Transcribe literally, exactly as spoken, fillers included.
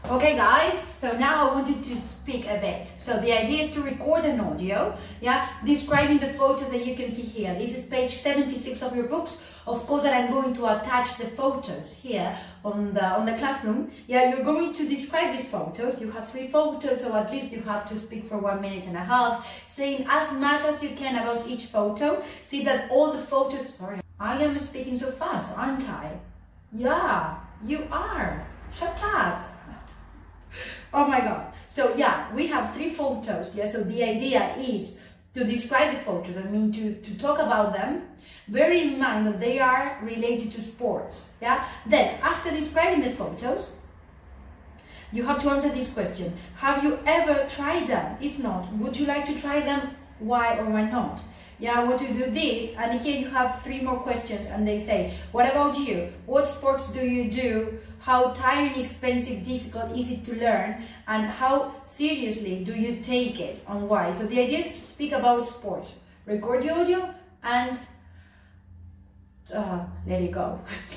Okay guys, so now I want you to speak a bit. So the idea is to record an audio, yeah, describing the photos that you can see here. This is page seventy-six of your books. Of course, that I'm going to attach the photos here on the on the classroom. Yeah, you're going to describe these photos. You have three photos, so at least you have to speak for one minute and a half, saying as much as you can about each photo. See that all the photos, sorry, I am speaking so fast, aren't I? Yeah, you are. Shut up. Oh my god. So yeah, we have three photos. Yeah, so the idea is to describe the photos, I mean to, to talk about them. Bear in mind that they are related to sports. Yeah. Then after describing the photos, you have to answer this question. Have you ever tried them? If not, would you like to try them? Why or why not? Yeah, I want to do this, and here you have three more questions, and they say, what about you? What sports do you do? How tiring, expensive, difficult is it to learn? And how seriously do you take it, and why? So the idea is to speak about sports. Record the audio and uh, let it go.